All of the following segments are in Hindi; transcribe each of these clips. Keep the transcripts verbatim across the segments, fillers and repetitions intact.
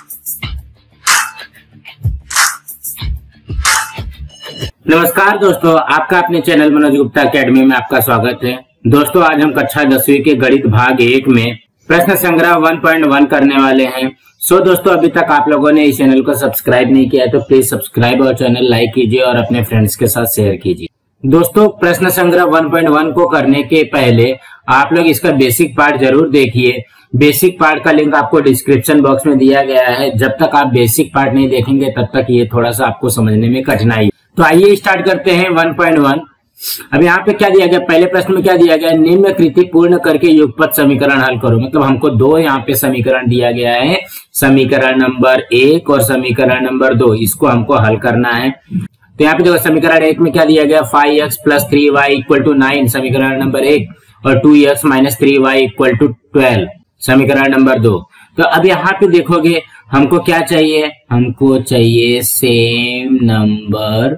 नमस्कार दोस्तों, आपका अपने चैनल मनोज गुप्ता अकेडमी में आपका स्वागत है। दोस्तों, आज हम कक्षा दसवीं के गणित भाग एक में प्रश्न संग्रह एक पॉइंट एक करने वाले हैं। सो दोस्तों, अभी तक आप लोगों ने इस चैनल को सब्सक्राइब नहीं किया है तो प्लीज सब्सक्राइब और चैनल लाइक कीजिए और अपने फ्रेंड्स के साथ शेयर कीजिए। दोस्तों, प्रश्न संग्रह एक पॉइंट एक को करने के पहले आप लोग इसका बेसिक पार्ट जरूर देखिए। बेसिक पार्ट का लिंक आपको डिस्क्रिप्शन बॉक्स में दिया गया है। जब तक आप बेसिक पार्ट नहीं देखेंगे तब तक ये थोड़ा सा आपको समझने में कठिनाई। तो आइए स्टार्ट करते हैं एक पॉइंट एक। अब यहाँ पे क्या दिया गया, पहले प्रश्न में क्या दिया गया, निम्न कृति पूर्ण करके युगपत समीकरण हल करो। मतलब हमको दो यहाँ पे समीकरण दिया गया है, समीकरण नंबर एक और समीकरण नंबर दो, इसको हमको हल करना है। तो यहाँ पे देखो समीकरण एक में क्या दिया गया, five x plus three y equal to nine समीकरण नंबर एक, और two x minus three y equal to twelve समीकरण नंबर दो। तो अब यहाँ पे देखोगे हमको क्या चाहिए, हमको चाहिए same number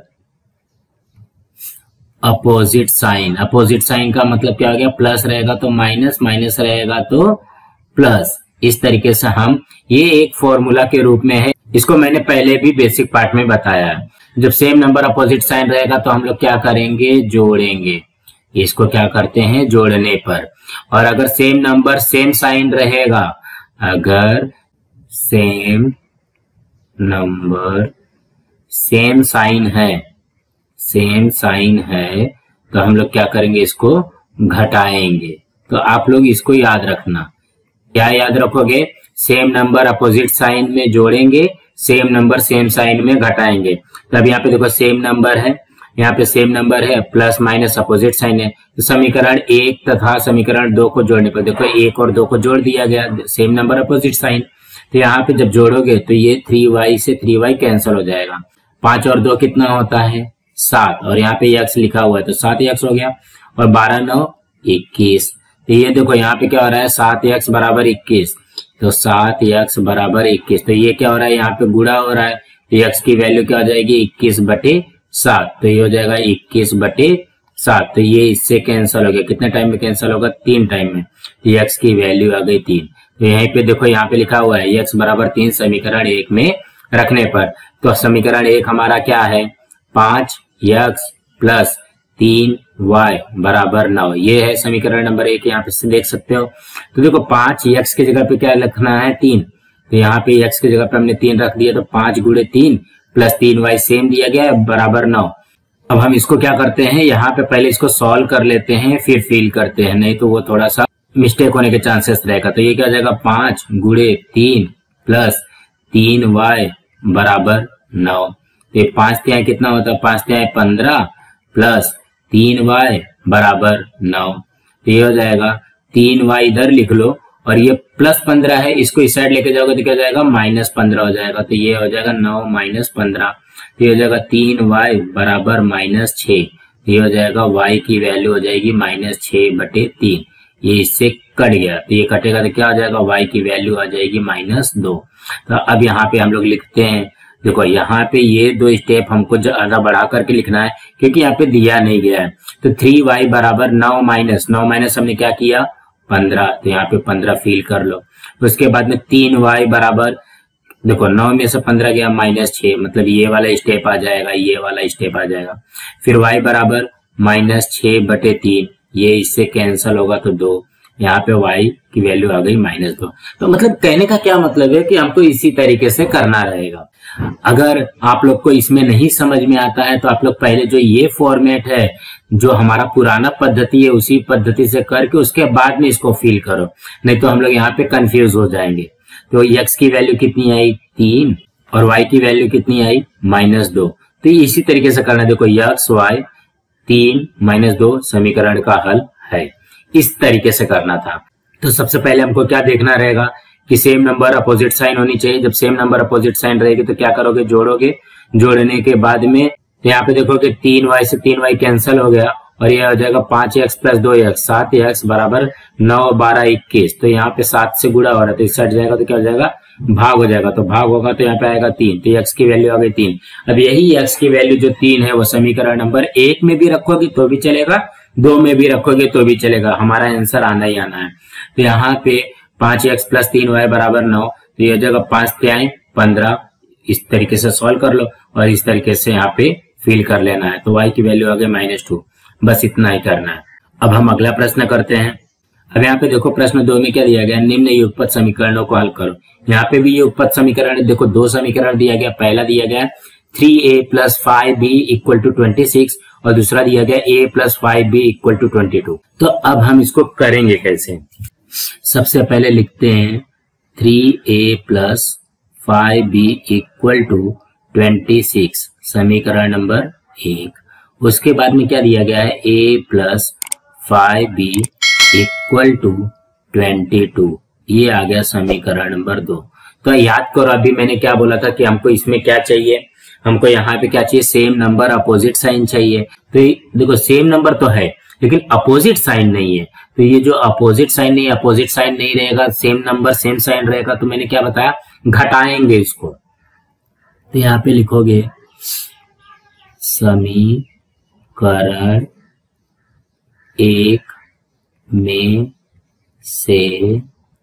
opposite sign. Opposite sign का मतलब क्या हो गया, प्लस रहेगा तो माइनस, माइनस रहेगा तो प्लस। इस तरीके से हम, ये एक फॉर्मूला के रूप में है, इसको मैंने पहले भी बेसिक पार्ट में बताया है। जब सेम नंबर अपोजिट साइन रहेगा तो हम लोग क्या करेंगे, जोड़ेंगे। इसको क्या करते हैं, जोड़ने पर। और अगर सेम नंबर सेम साइन रहेगा, अगर सेम नंबर सेम साइन है, सेम साइन है तो हम लोग क्या करेंगे, इसको घटाएंगे। तो आप लोग इसको याद रखना। क्या याद रखोगे, सेम नंबर अपोजिट साइन में जोड़ेंगे, सेम नंबर सेम साइन में घटाएंगे। तो अब यहाँ पे देखो सेम नंबर है, यहाँ पे सेम नंबर है, प्लस माइनस अपोजिट साइन है। तो समीकरण एक तथा समीकरण दो को जोड़ने पर देखो एक और दो को जोड़ दिया गया, सेम नंबर अपोजिट साइन। तो यहाँ पे जब जोड़ोगे तो ये थ्री वाई से थ्री वाई कैंसिल हो जाएगा। पांच और दो कितना होता है, सात, और यहाँ पे एक्स लिखा हुआ है तो सात एक्स हो गया, और बारह नौ इक्कीस। तो ये देखो यहाँ पे क्या हो रहा है, सात एक्स बराबर इक्कीस, तो सात एक्स बराबर इक्कीस। तो ये क्या हो रहा है, यहाँ पे गुणा हो रहा है, तो एक्स की वैल्यू क्या हो जाएगी, इक्कीस बटे सात। तो ये हो जाएगा इक्कीस बटे सात। तो ये इससे कैंसिल हो गया, कितने टाइम में कैंसिल होगा, तीन टाइम में। तो एक्स की वैल्यू आ गई तीन। तो यहीं पे देखो यहाँ पे लिखा हुआ है एक्स बराबर तीन समीकरण एक में रखने पर। तो समीकरण एक हमारा क्या है, पांच एक्स प्लस तीन वाई बराबर नौ, ये है समीकरण नंबर एक। यहाँ पे देख सकते हो। तो देखो पांच एक्स की जगह पे क्या लिखना है, तीन। तो यहाँ पे एक्स की जगह पे हमने तीन रख दिया, तो पांच गुणे तीन प्लस तीन वाई सेम दिया गया है बराबर नौ। अब हम इसको क्या करते हैं, यहाँ पे पहले इसको सॉल्व कर लेते हैं फिर फिल करते हैं, नहीं तो वो थोड़ा सा मिस्टेक होने के चांसेस रहेगा। तो ये क्या हो जाएगा, पांच गुणे तीन प्लस तीन वाई बराबर नौ। तो पांच तिहाई कितना होता है, पांच तिहाई पंद्रह प्लस तीन वाई बराबर नौ। तो ये हो जाएगा तीन वाई इधर लिख लो, और ये प्लस पंद्रह है, इसको इस साइड लेके जाओगे तो क्या हो जाएगा, माइनस पंद्रह हो जाएगा। तो ये हो जाएगा नौ माइनस पंद्रह। तो ये हो जाएगा तीन वाई बराबर माइनस छह। ये हो जाएगा वाई की वैल्यू हो जाएगी माइनस छह बटे तीन। ये इससे कट गया, तो ये कटेगा तो क्या हो जाएगा, वाई की वैल्यू आ जाएगी माइनस दो। तो अब यहाँ पे हम लोग लिखते हैं, देखो यहाँ पे ये दो स्टेप हमको ज्यादा बढ़ा करके लिखना है क्योंकि यहाँ पे दिया नहीं गया है। तो थ्री वाई बराबर नौ माइनस नौ माइनस हमने क्या किया, पंद्रह। तो यहाँ पे पंद्रह फील कर लो। उसके बाद में तीन वाई बराबर, देखो नौ में से पंद्रह गया माइनस छह, मतलब ये वाला स्टेप आ जाएगा, ये वाला स्टेप आ जाएगा। फिर वाई बराबर माइनस छह बटे तीन, ये इससे कैंसिल होगा तो दो, यहाँ पे y की वैल्यू आ गई माइनस दो। तो मतलब कहने का क्या मतलब है कि हमको इसी तरीके से करना रहेगा। अगर आप लोग को इसमें नहीं समझ में आता है तो आप लोग पहले जो ये फॉर्मेट है, जो हमारा पुराना पद्धति है, उसी पद्धति से करके उसके बाद में इसको फिल करो, नहीं तो हम लोग यहाँ पे कंफ्यूज हो जाएंगे। तो x की वैल्यू कितनी आई, तीन, और y की वैल्यू कितनी आई, माइनस दो। तो इसी तरीके से करना, देखो x y तीन माइनस दो समीकरण का हल है, इस तरीके से करना था। तो सबसे पहले हमको क्या देखना रहेगा कि सेम नंबर अपोजिट साइन होनी चाहिए। जब सेम नंबर अपोजिट साइन रहेगी तो क्या करोगे, जोड़ोगे। जोड़ने के बाद में यहाँ पे देखोगे तीन वाई से तीन वाई कैंसिल हो गया, और ये हो जाएगा पांच एक्स प्लस दो एक्स, सात एक्स बराबर नौ बारह इक्कीस। तो यहाँ पे सात से गुणा हो रहा है तो इससे हट जाएगा तो क्या हो जाएगा, भाग हो जाएगा। तो भाग होगा तो यहाँ पे आएगा तीन, तो एक्स की वैल्यू आ गई तीन। अब यही एक्स की वैल्यू जो तीन है वो समीकरण नंबर एक में भी रखोगे तो भी चलेगा, दो में भी रखोगे तो भी चलेगा, हमारा आंसर आना ही आना है। तो यहाँ पे पांच एक्स प्लस तीन वाई बराबर नौ, तो ये हो जाएगा पांच त्याई पंद्रह। इस तरीके से सॉल्व कर लो और इस तरीके से यहाँ पे फिल कर लेना है। तो y की वैल्यू आ गई माइनस टू। बस इतना ही करना है। अब हम अगला प्रश्न करते हैं। अब यहाँ पे देखो प्रश्न दो में क्या दिया गया, निम्न युगपत समीकरणों को हल करो। यहाँ पे भी युगपत समीकरण देखो दो समीकरण दिया गया। पहला दिया गया three a plus five b equal to twenty six और दूसरा दिया गया a plus five b equal to twenty two. तो अब हम इसको करेंगे कैसे। सबसे पहले लिखते हैं three a plus five b equal to twenty six, समीकरण नंबर एक। उसके बाद में क्या दिया गया है, a plus five b equal to twenty two, ये आ गया समीकरण नंबर दो। तो याद करो अभी मैंने क्या बोला था कि हमको इसमें क्या चाहिए, हमको यहाँ पे क्या चाहिए, सेम नंबर अपोजिट साइन चाहिए। तो देखो सेम नंबर तो है लेकिन अपोजिट साइन नहीं है। तो ये जो अपोजिट साइन नहीं अपोजिट साइन नहीं रहेगा, सेम नंबर सेम साइन रहेगा, तो मैंने क्या बताया, घटाएंगे इसको। तो यहाँ पे लिखोगे समीकरण एक में से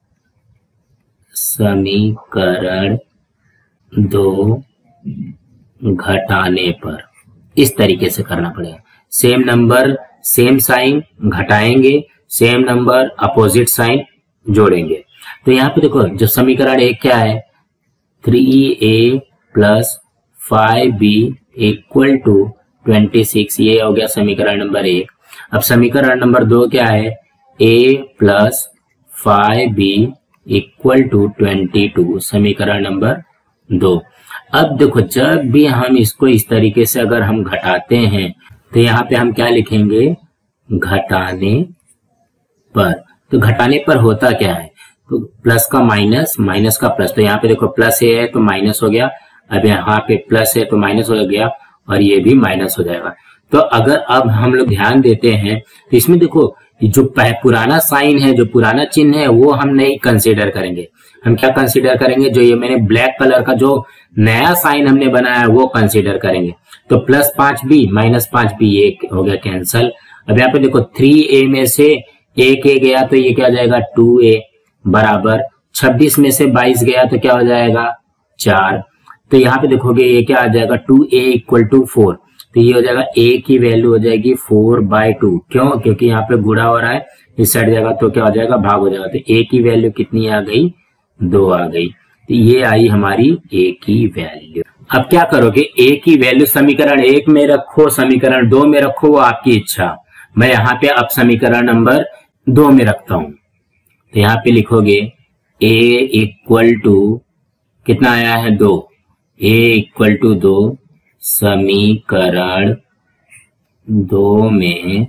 समीकरण दो घटाने पर, इस तरीके से करना पड़ेगा। सेम नंबर सेम साइन घटाएंगे, सेम नंबर अपोजिट साइन जोड़ेंगे। तो यहाँ पे देखो जो समीकरण एक क्या है, three a plus five b equal to twenty six, ये हो गया समीकरण नंबर एक। अब समीकरण नंबर दो क्या है, a plus five b equal to twenty two, समीकरण नंबर दो। अब देखो जब भी हम इसको इस तरीके से अगर हम घटाते हैं तो यहाँ पे हम क्या लिखेंगे, घटाने पर। तो घटाने पर होता क्या है, तो प्लस का माइनस, माइनस का प्लस। तो यहाँ पे देखो प्लस ए है तो माइनस हो गया, अब यहाँ पे प्लस है तो माइनस हो गया और ये भी माइनस हो जाएगा। तो अगर अब हम लोग ध्यान देते हैं तो इसमें देखो जो पुराना साइन है, जो पुराना चिन्ह है, वो हम नहीं कंसीडर करेंगे। हम क्या कंसीडर करेंगे, जो ये मैंने ब्लैक कलर का जो नया साइन हमने बनाया है वो कंसीडर करेंगे। तो प्लस पांच बी माइनस पांच बी, ये हो गया कैंसल। अब यहाँ पे देखो थ्री ए में से एक ए गया तो ये क्या हो जाएगा, टू ए बराबर छब्बीस में से बाईस गया तो क्या हो जाएगा, चार। तो यहाँ पे देखोगे ये क्या आ जाएगा, two a equal to four. तो ये हो जाएगा ए की वैल्यू हो जाएगी फोर बाय टू। क्यों, क्योंकि यहाँ पे गुणा हो रहा है, इस साइड जाएगा तो क्या हो जाएगा, भाग हो जाएगा। तो ए की वैल्यू कितनी आ गई, दो आ गई। तो ये आई हमारी ए की वैल्यू। अब क्या करोगे, ए की वैल्यू समीकरण एक में रखो, समीकरण दो में रखो, वो आपकी इच्छा। मैं यहाँ पे अब समीकरण नंबर दो में रखता हूं। तो यहाँ पे लिखोगे ए इक्वल टू कितना आया है, दो। ए इक्वल टू दो, समीकरण दो में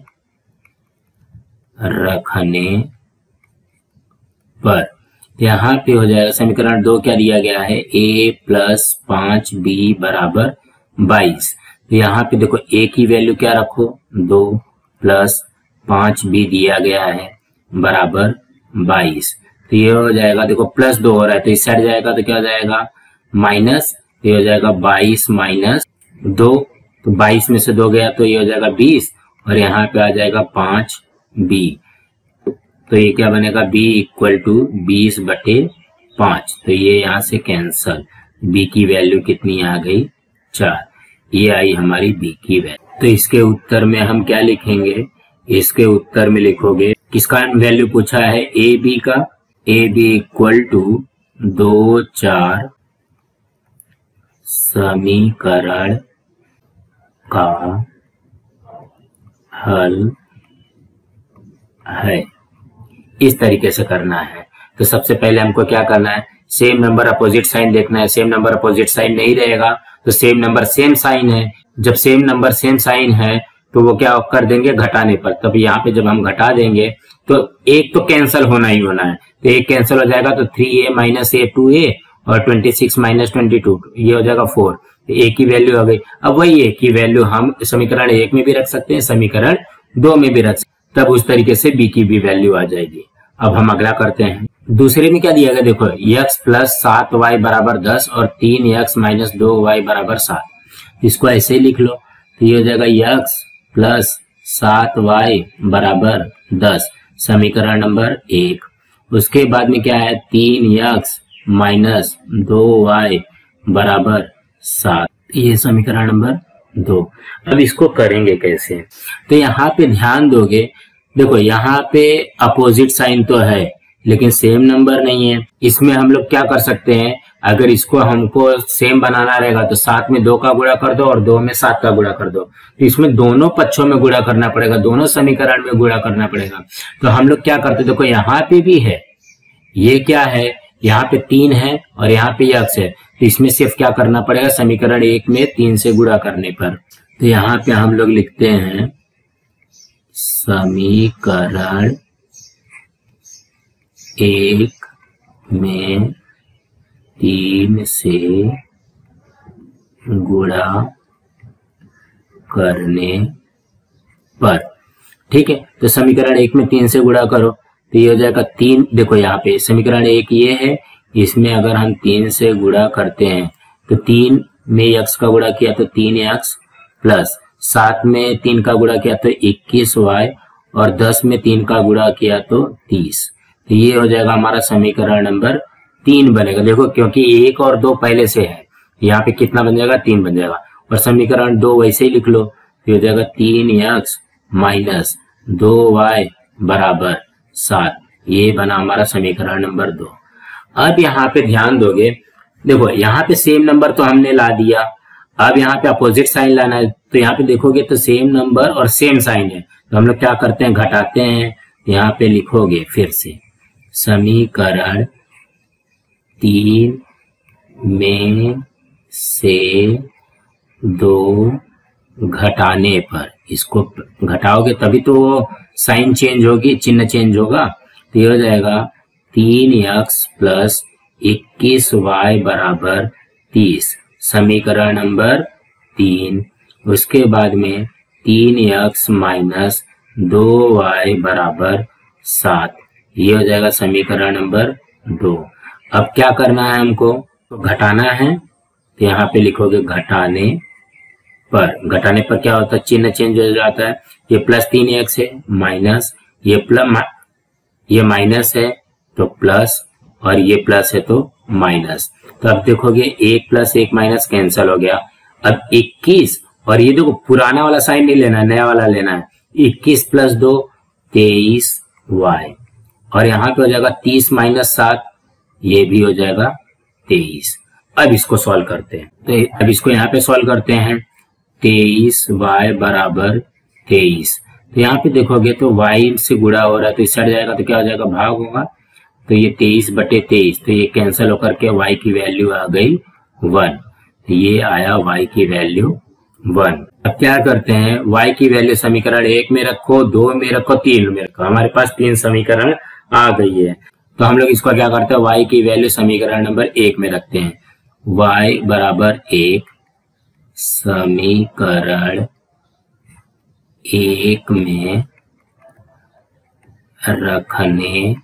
रखने पर यहाँ पे हो जाएगा समीकरण दो क्या दिया गया है, a प्लस पांच बी बराबर बाईस। तो यहाँ पे देखो a की वैल्यू क्या रखो, दो प्लस पांच बी दिया गया है बराबर बाईस। तो ये हो जाएगा, देखो प्लस दो हो रहा है तो इस साइड जाएगा तो क्या हो जाएगा, माइनस। तो ये हो जाएगा बाईस माइनस दो, तो बाईस में से दो गया तो ये हो जाएगा बीस और यहाँ पे आ जाएगा पांच बी। तो ये क्या बनेगा, b इक्वल टू बीस बटे पांच। तो ये यहाँ से कैंसल, b की वैल्यू कितनी आ गई, चार। ये आई हमारी b की वैल्यू। तो इसके उत्तर में हम क्या लिखेंगे, इसके उत्तर में लिखोगे किसका वैल्यू पूछा है, ए बी का। ए बी इक्वल टू दो चार समीकरण का हल है, इस तरीके से करना है। तो सबसे पहले हमको क्या करना है, सेम नंबर अपोजिट साइन देखना है। सेम नंबर अपोजिट साइन नहीं रहेगा तो सेम नंबर सेम साइन है। जब सेम नंबर सेम साइन है तो वो क्या कर देंगे, घटाने पर। तब यहाँ पे जब हम घटा देंगे तो एक तो कैंसिल होना ही होना है, तो एक कैंसिल हो जाएगा। तो three a minus a two a और twenty six minus twenty two, ये हो जाएगा फोर। तो ए की वैल्यू आ गई। अब वही ए की वैल्यू हम समीकरण एक में भी रख सकते हैं, समीकरण दो में भी रख सकते हैं, तब उस तरीके से बी की भी वैल्यू आ जाएगी। अब हम अगला करते हैं। दूसरे में क्या दिया गया, देखो x प्लस सात वाई बराबर दस और तीन एक्स माइनस दो वाई बराबर सात। इसको ऐसे ही लिख लो। तो ये हो जाएगा x प्लस सात वाई बराबर दस, समीकरण नंबर एक। उसके बाद में क्या है, तीन एक्स माइनस दो वाई बराबर सात। ये समीकरण नंबर दो। अब इसको करेंगे कैसे, तो यहाँ पे ध्यान दोगे, देखो यहाँ पे अपोजिट साइन तो है लेकिन सेम नंबर नहीं है। इसमें हम लोग क्या कर सकते हैं, अगर इसको हमको सेम बनाना रहेगा तो सात में दो का गुणा कर दो और दो में सात का गुणा कर दो। तो इसमें दोनों पक्षों में गुणा करना पड़ेगा, दोनों समीकरण में गुणा करना पड़ेगा। तो हम लोग क्या करते, देखो यहाँ पे भी है, ये क्या है, यहाँ पे तीन है और यहाँ पे यक्स है। तो इसमें सिर्फ क्या करना पड़ेगा, समीकरण एक में तीन से गुणा करने पर। तो यहाँ पे हम लोग लिखते हैं समीकरण एक में तीन से गुणा करने पर। ठीक है, तो समीकरण एक में तीन से गुणा करो तो ये हो जाएगा तीन। देखो यहाँ पे समीकरण एक ये है, इसमें अगर हम तीन से गुणा करते हैं तो तीन में एक्स का गुणा किया तो तीन एक्स प्लस सात में तीन का गुणा किया तो इक्कीस वाई और दस में तीन का गुणा किया तो तीस। तो ये हो जाएगा हमारा समीकरण नंबर तीन बनेगा। देखो क्योंकि एक और दो पहले से है, यहाँ पे कितना बन जाएगा, तीन बन जाएगा। और समीकरण दो वैसे ही लिख लो, तो हो जाएगा तीन एक्स माइनस दो वाई बराबर सात। ये बना हमारा समीकरण नंबर दो। अब यहाँ पे ध्यान दोगे, देखो यहाँ पे सेम नंबर तो हमने ला दिया, अब यहाँ पे अपोजिट साइन लाना है। तो यहाँ पे देखोगे तो सेम नंबर और सेम साइन है, तो हम लोग क्या करते हैं, घटाते हैं। यहाँ पे लिखोगे फिर से समीकरण तीन में से दो घटाने पर, इसको घटाओगे तभी तो साइन चेंज होगी, चिन्ह चेंज होगा। तो ये हो जाएगा तीन एक्स प्लस इक्कीस वाई बराबर तीस, समीकरण नंबर तीन। उसके बाद में तीन एक्स माइनस दो वाई बराबर सात, ये हो जाएगा समीकरण नंबर दो। अब क्या करना है हमको, तो घटाना है। तो यहाँ पे लिखोगे घटाने पर। घटाने पर क्या होता है, चिन्ह चेंज हो जाता है। ये प्लस तीन एक्स है माइनस ये प्लस, ये माइनस है तो प्लस और ये प्लस है तो माइनस। तो अब देखोगे एक प्लस एक माइनस कैंसिल हो गया। अब इक्कीस और ये देखो पुराना वाला साइन नहीं लेना है, नया वाला लेना है। इक्कीस प्लस दो तेईस वाई और यहाँ पे हो जाएगा तीस माइनस सात, ये भी हो जाएगा तेईस। अब इसको सॉल्व करते हैं, तो अब इसको यहाँ पे सॉल्व करते हैं। तेईस वाई बराबर तेईस, तो यहाँ पे देखोगे तो y से गुणा हो रहा है तो इस साइड जाएगा तो क्या हो जाएगा, भाग होगा। तो ये तेईस बटे तेईस, तो ये कैंसिल होकर के y की वैल्यू आ गई वन। ये आया y की वैल्यू वन। अब क्या करते हैं, y की वैल्यू समीकरण एक में रखो, दो में रखो, तीन में रखो। हमारे पास तीन समीकरण आ गई है, तो हम लोग इसको क्या करते हैं, y की वैल्यू समीकरण नंबर एक में रखते हैं। y बराबर एक, समीकरण एक में रखने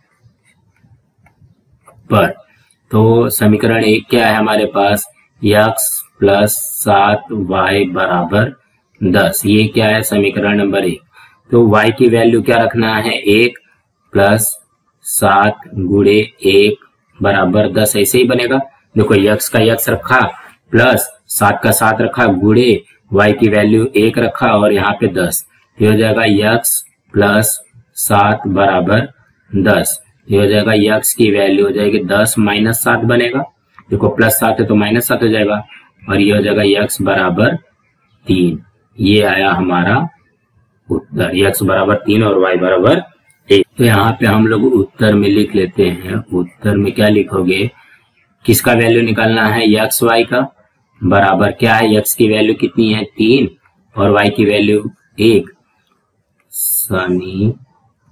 पर। तो समीकरण एक क्या है हमारे पास, x प्लस सात वाई बराबर दस। ये क्या है समीकरण नंबर एक। तो y की वैल्यू क्या रखना है, एक प्लस सात गुणे एक बराबर दस, ऐसे ही बनेगा। देखो x का x रखा प्लस सात का सात रखा गुणे y की वैल्यू एक रखा और यहाँ पे दस। ये हो जाएगा x प्लस सात बराबर दस। ये हो जाएगा x की वैल्यू हो जाएगी दस माइनस सात बनेगा। देखो प्लस सात है तो माइनस सात हो जाएगा और ये हो जाएगा x बराबर तीन। ये आया हमारा उत्तर, x बराबर तीन और y बराबर एक। तो यहाँ पे हम लोग उत्तर में लिख लेते हैं। उत्तर में क्या लिखोगे, किसका वैल्यू निकालना है, x y का बराबर क्या है, x की वैल्यू कितनी है तीन और y की वैल्यू एक। समीकरण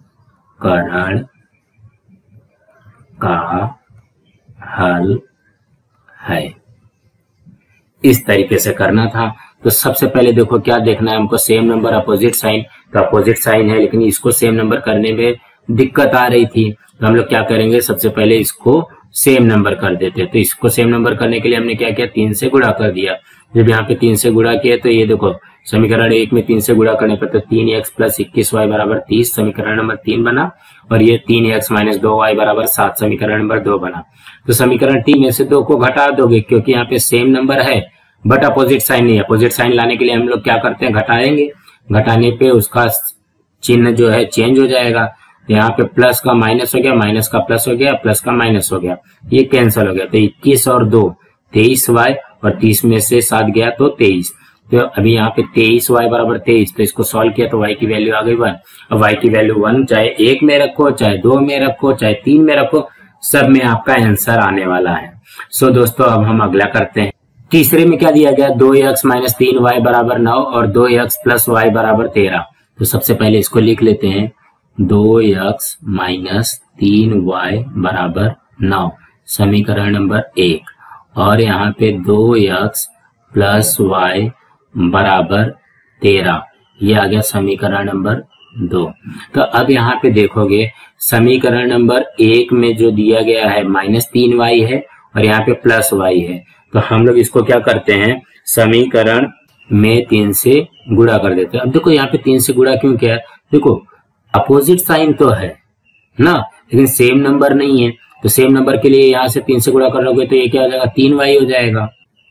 का हल है। इस तरीके से करना था। तो सबसे पहले देखो क्या देखना है हमको, सेम नंबर अपोजिट साइन। तो अपोजिट साइन है लेकिन इसको सेम नंबर करने में दिक्कत आ रही थी, तो हम लोग क्या करेंगे, सबसे पहले इसको सेम नंबर कर देते हैं। तो इसको सेम नंबर करने के लिए हमने क्या किया, तीन से गुणा कर दिया। जब यहाँ पे तीन से गुणा किया तो ये देखो समीकरण एक में तीन से गुणा करने पर तो तीन एक्स प्लस इक्कीस वाई बराबर तीस समीकरण नंबर तीन बना, और ये तीन एक्स माइनस दो वाई बराबर सात समीकरण नंबर दो बना। तो समीकरण टी में से दो को घटा दोगे क्योंकि यहाँ पे सेम नंबर है बट अपोजिट साइन नहीं है। अपोजिट साइन लाने के लिए हम लोग क्या करते हैं, घटाएंगे, घटाने पे उसका चिन्ह जो है चेंज हो जाएगा। यहाँ पे प्लस का माइनस हो गया, माइनस का प्लस हो गया, प्लस का माइनस हो गया, ये कैंसिल हो गया। तो इक्कीस और दो तेईस वाई, और तीस में से सात गया तो तेईस। तो अभी यहाँ पे तेईस वाई बराबर तेईस, तो इसको सॉल्व किया तो वाई की वैल्यू आ गई वन। अब वाई की वैल्यू वन चाहे एक में रखो, चाहे दो में रखो, चाहे तीन में रखो, सब में आपका आंसर आने वाला है। सो दोस्तों अब हम अगला करते हैं। तीसरे में क्या दिया गया, दो एक्स माइनस तीन वाई बराबर नौ और दो एक्स प्लस वाई बराबर तेरह। तो सबसे पहले इसको लिख लेते हैं, दो एक्स माइनस तीन वाई बराबर नौ समीकरण नंबर एक, और यहाँ पे दो एक्स प्लस वाई बराबर तेरह, ये आ गया समीकरण नंबर दो। तो अब यहाँ पे देखोगे समीकरण नंबर एक में जो दिया गया है माइनस तीन वाई है और यहाँ पे प्लस वाई है, तो हम लोग इसको क्या करते हैं, समीकरण में तीन से गुणा कर देते हैं। अब देखो यहाँ पे तीन से गुणा क्यों किया, देखो अपोजिट साइन तो है ना, लेकिन सेम नंबर नहीं है। तो सेम नंबर के लिए यहाँ से तीन से गुणा कर लोगे तो ये क्या हो जाएगा, तीन वाई हो जाएगा।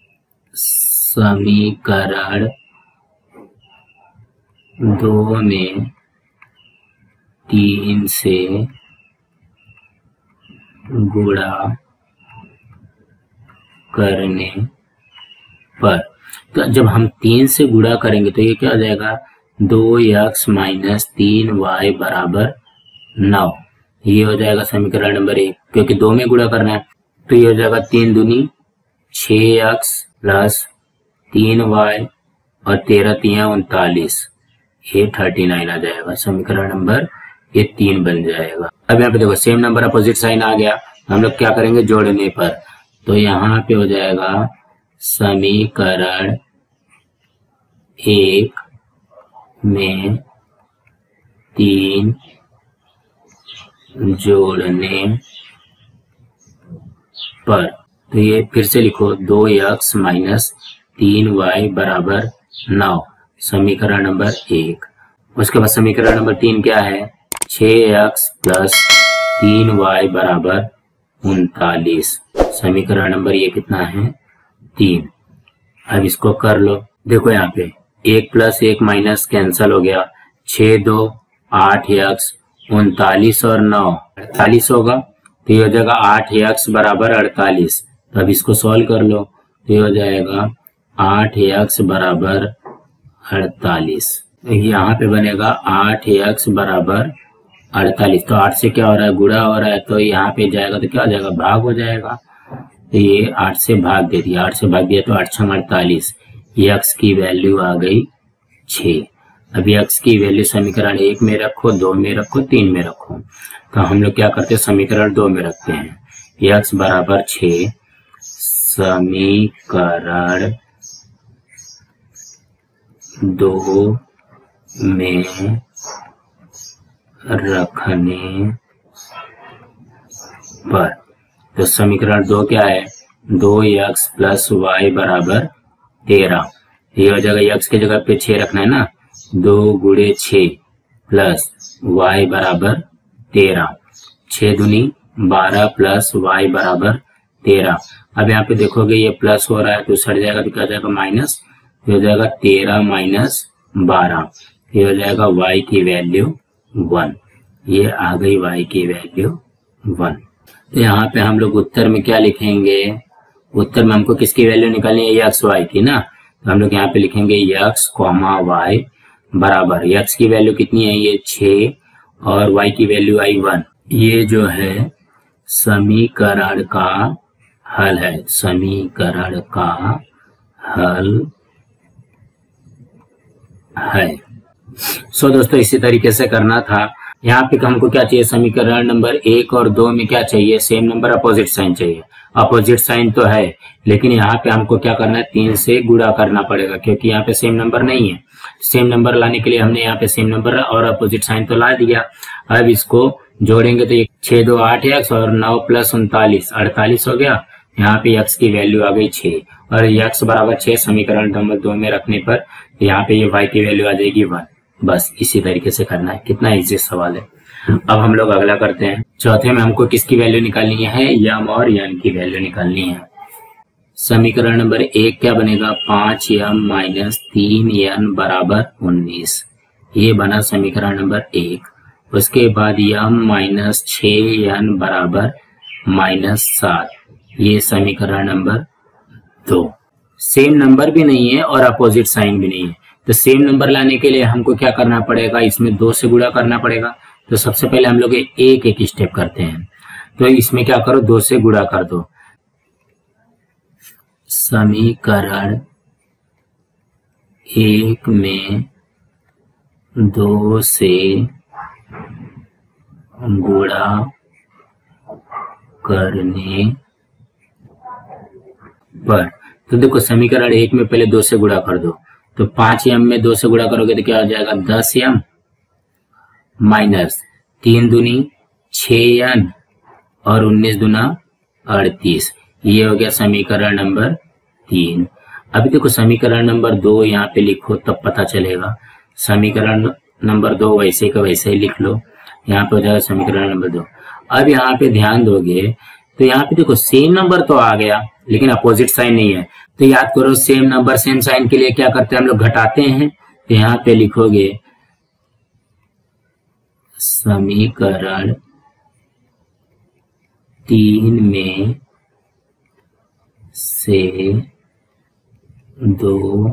समीकरण दो में तीन से गुणा करने पर, तो जब हम तीन से गुणा करेंगे तो ये क्या हो जाएगा, दो एक्स माइनस तीन वाई बराबर नौ, ये हो जाएगा समीकरण नंबर एक। क्योंकि दो में गुणा करना है तो ये हो जाएगा तीन दूनी छह एक्स प्लस तीन वाई और तेरह तीन उनतालीस, ये थर्टी नाइन आ जाएगा। समीकरण नंबर ये तीन बन जाएगा। अब यहाँ पे देखो सेम नंबर अपोजिट साइन आ गया, हम लोग क्या करेंगे जोड़ने पर, तो यहाँ पे हो जाएगा समीकरण एक में तीन जोड़ने पर, तो ये फिर से लिखो, दो एक्स माइनस तीन वाई बराबर नौ समीकरण नंबर एक। उसके बाद समीकरण नंबर तीन क्या है, छह एक्स प्लस तीन वाई बराबर उनतालीस समीकरण नंबर ये कितना है, तीन। अब इसको कर लो, देखो यहाँ पे एक प्लस एक माइनस कैंसल हो गया, छह दो आठ एक्स उनतालीस और नौ अड़तालीस होगा, तो ये हो जाएगा आठ एक्स बराबर अड़तालीस। तो अब इसको सॉल्व कर लो, तो ये हो जाएगा आठ एक्स बराबर अड़तालीस। यहाँ पे बनेगा आठ एक्स बराबर अड़तालीस, तो आठ से क्या हो रहा है, गुणा हो रहा है, तो यहाँ पे जाएगा तो क्या हो जाएगा, भाग हो जाएगा। तो ये आठ से भाग दे दिया, आठ से भाग दिया तो आठ छह अड़तालीस, एक्स की वैल्यू आ गई छः। अब एक्स की वैल्यू समीकरण एक में रखो, दो में रखो, तीन में रखो, तो हम लोग क्या करते हैं, समीकरण दो में रखते हैं, एक्स बराबर छः समीकरण दो में रखने पर, तो समीकरण दो क्या है, दो एक्स प्लस वाई बराबर तेरह, ये हो जाएगा एक्स की जगह पे छः रखना है ना, दो गुणे छः प्लस वाई बराबर तेरह, छः दूनी बारह प्लस वाई बराबर तेरह। अब यहाँ पे देखोगे ये प्लस हो रहा है तो सट जाएगा तो क्या हो जाएगा माइनस, ये हो जाएगा तेरह माइनस बारह, ये हो जाएगा वाई की वैल्यू वन, ये आ गई वाई की वैल्यू वन। तो यहाँ पे हम लोग उत्तर में क्या लिखेंगे, उत्तर में हमको किसकी वैल्यू निकालनी है, एक्स वाई की ना, तो हम लोग यहाँ पे लिखेंगे एक्स कॉमा वाई बराबर, एक्स की वैल्यू कितनी है, ये छः और वाई की वैल्यू आई वन। ये जो है समीकरण का हल है, समीकरण का हल है। सो दोस्तों इसी तरीके से करना था। यहाँ पे हमको क्या चाहिए, समीकरण नंबर एक और दो में क्या चाहिए, सेम नंबर अपोजिट साइन चाहिए। अपोजिट साइन तो है लेकिन यहाँ पे हमको क्या करना है, तीन से गुणा करना पड़ेगा क्योंकि यहाँ पे सेम नंबर नहीं है। सेम नंबर लाने के लिए हमने यहाँ पे सेम नंबर और अपोजिट साइन तो ला दिया। अब इसको जोड़ेंगे तो ये छह दो आठ एक्स और नौ प्लस उनतालीस अड़तालीस हो गया। यहाँ पे एक्स की वैल्यू आ गई छह और एक्स बराबर छह समीकरण नंबर दो में रखने पर यहाँ पे ये y की वैल्यू आ जाएगी वन। बस इसी तरीके से करना है। कितना इजी सवाल है। अब हम लोग अगला करते हैं। चौथे में हमको किसकी वैल्यू निकालनी है, यम और यन की वैल्यू निकालनी है। समीकरण नंबर एक क्या बनेगा, पांच यम माइनस तीन यन बराबर उन्नीस। ये बना समीकरण नंबर एक। उसके बाद यम माइनस छ यन बराबर माइनस सात। ये समीकरण नंबर दो। सेम नंबर भी नहीं है और अपोजिट साइन भी नहीं है, तो सेम नंबर लाने के लिए हमको क्या करना पड़ेगा, इसमें दो से गुणा करना पड़ेगा। तो सबसे पहले हम लोग एक एक स्टेप करते हैं। तो इसमें क्या करो, दो से गुणा कर दो। समीकरण एक में दो से गुणा करने पर, तो देखो समीकरण एक में पहले दो से गुणा कर दो। तो पांच यम में दो से गुणा करोगे तो क्या हो जाएगा, दस यम माइनस तीन दूनी छह यन और उन्नीस दूना अड़तीस। ये हो गया समीकरण नंबर तीन। अभी देखो समीकरण नंबर दो यहाँ पे लिखो तब पता चलेगा। समीकरण नंबर दो वैसे का वैसे ही लिख लो। यहाँ पे हो जाएगा समीकरण नंबर दो। अब यहाँ पे ध्यान दोगे तो यहाँ पे देखो सेम नंबर तो आ गया लेकिन अपोजिट साइन नहीं है। तो याद करो सेम नंबर सेम साइन के लिए क्या करते हैं हम लोग, घटाते हैं। तो यहाँ पे लिखोगे समीकरण तीन में से दो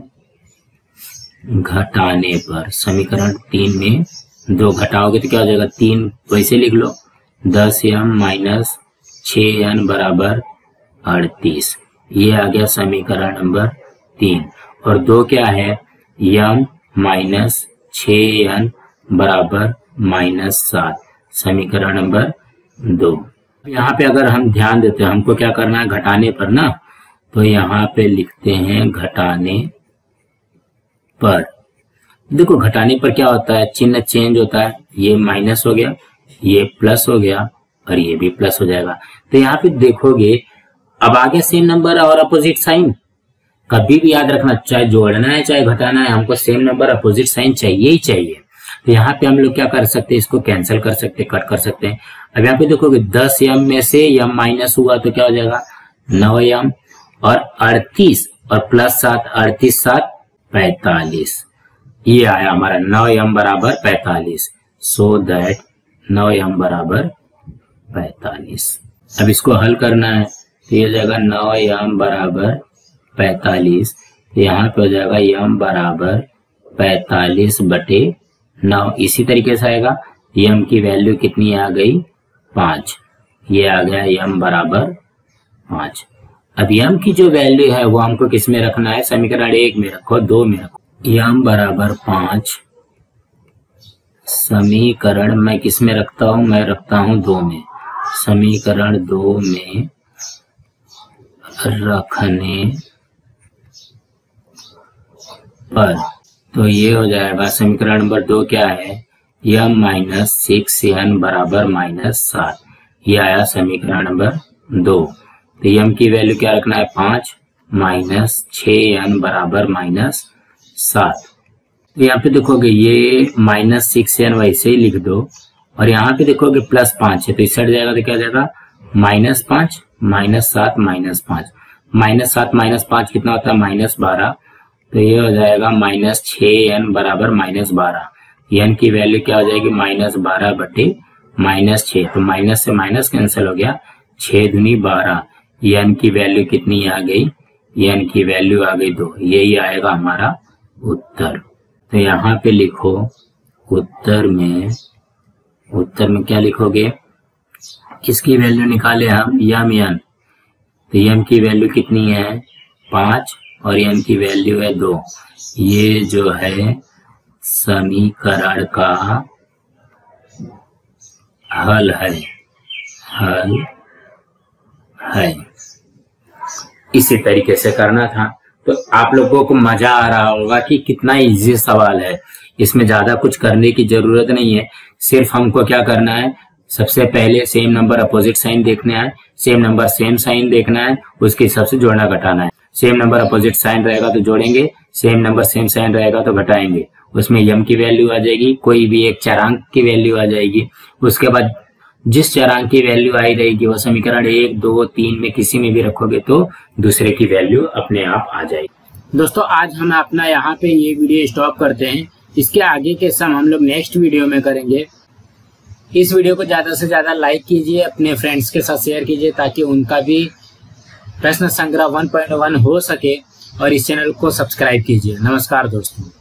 घटाने पर, समीकरण तीन में दो घटाओगे तो क्या हो जाएगा, तीन वैसे लिख लो, दस यम माइनस छ एन बराबर अड़तीस। ये आ गया समीकरण नंबर तीन। और दो क्या है, यम माइनस छ एन बराबर माइनस सात, समीकरण नंबर दो। यहाँ पे अगर हम ध्यान देते हैं हमको क्या करना है, घटाने पर ना, तो यहाँ पे लिखते हैं घटाने पर। देखो घटाने पर क्या होता है, चिन्ह चेंज होता है। ये माइनस हो गया, ये प्लस हो गया और ये भी प्लस हो जाएगा। तो यहाँ पे देखोगे अब आगे सेम नंबर और अपोजिट साइन। कभी भी याद रखना, चाहे जोड़ना है चाहे घटाना है, हमको सेम नंबर अपोजिट साइन चाहिए ही चाहिए। तो यहाँ पे हम लोग क्या कर सकते हैं, इसको कैंसिल कर सकते हैं, कट कर सकते हैं। अब यहाँ पे देखोगे दस यम में से यम माइनस हुआ तो क्या हो जाएगा, नौ यम और अड़तीस और प्लस सात, अड़तीस सात पैतालीस। ये आया हमारा नौ यम बराबर पैतालीस। सो दैट नौ यम बराबर पैतालीस। अब इसको हल करना है तो ये हो जाएगा नौ यम बराबर पैतालीस। यहाँ पे हो जाएगा यम बराबर पैतालीस बटे नौ। इसी तरीके से आएगा, यम की वैल्यू कितनी आ गई, पांच। ये आ गया यम बराबर पांच। अब यम की जो वैल्यू है वो हमको किस में रखना है, समीकरण एक में रखो, दो में रखो। यम बराबर पांच समीकरण मैं किस में रखता हूं, मैं रखता हूं दो में। समीकरण दो में रखने पर तो ये हो जाएगा समीकरण नंबर दो क्या है, यम माइनस सिक्स एन बराबर माइनस सात। ये आया समीकरण नंबर दो। तो यम की वैल्यू क्या रखना है, पांच माइनस छ एन बराबर माइनस सात। तो यहाँ पे देखोगे ये माइनस सिक्स एन वैसे ही लिख दो और यहाँ पे देखोगे प्लस पांच है तो इस साइड जाएगा तो क्या जाएगा, माइनस पांच माइनस सात माइनस पांच। माइनस सात माइनस पांच कितना होता है, माइनस बारह। तो ये हो जाएगा माइनस छ एन बराबर माइनस बारह। एन की वैल्यू क्या हो जाएगी, माइनस बारह बटे माइनस छ। तो माइनस से माइनस कैंसिल हो गया, छह दुनी बारह। एन की वैल्यू कितनी आ गई, एन की वैल्यू आ गई दो। यही आएगा हमारा उत्तर। तो यहाँ पे लिखो उत्तर में, उत्तर में क्या लिखोगे, किसकी वैल्यू निकाले हम, यम एन। तो यम की वैल्यू कितनी है, पांच और एन की वैल्यू है दो। ये जो है समीकरण का हल है, हल है। इसी तरीके से करना था। तो आप लोगों को मजा आ रहा होगा कि कितना इजी सवाल है। इसमें ज्यादा कुछ करने की जरूरत नहीं है। सिर्फ हमको क्या करना है, सबसे पहले सेम नंबर अपोजिट साइन देखना है, सेम नंबर सेम साइन देखना है, उसके हिसाब से जोड़ना घटाना है। सेम नंबर अपोजिट साइन रहेगा तो जोड़ेंगे, सेम नंबर सेम साइन रहेगा तो घटाएंगे, उसमें यम की वैल्यू आ जाएगी, कोई भी एक चरांक की वैल्यू आ जाएगी। उसके बाद जिस चरांक की वैल्यू आई रहेगी वो समीकरण एक दो तीन में किसी में भी रखोगे तो दूसरे की वैल्यू अपने आप आ जाएगी। दोस्तों आज हम अपना यहाँ पे ये वीडियो स्टॉप करते हैं। इसके आगे के सम हम लोग नेक्स्ट वीडियो में करेंगे। इस वीडियो को ज्यादा से ज्यादा लाइक कीजिए, अपने फ्रेंड्स के साथ शेयर कीजिए ताकि उनका भी प्रश्न संग्रह वन पॉइंट वन हो सके, और इस चैनल को सब्सक्राइब कीजिए। नमस्कार दोस्तों।